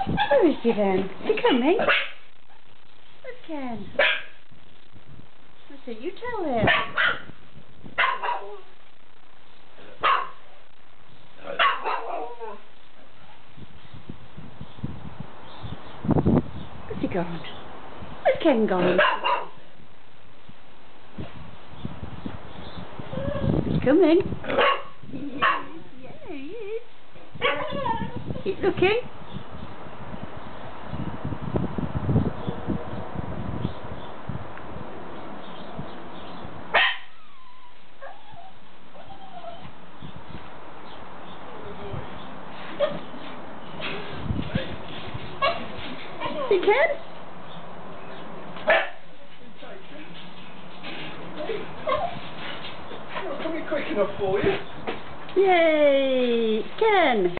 Where is he then? Is he coming? Where's Ken? I said, you tell him. Where's he gone? Where's Ken gone? He's coming. Yeah, he is. Keep looking. You can? Not coming quick enough for you. Yay! Ken!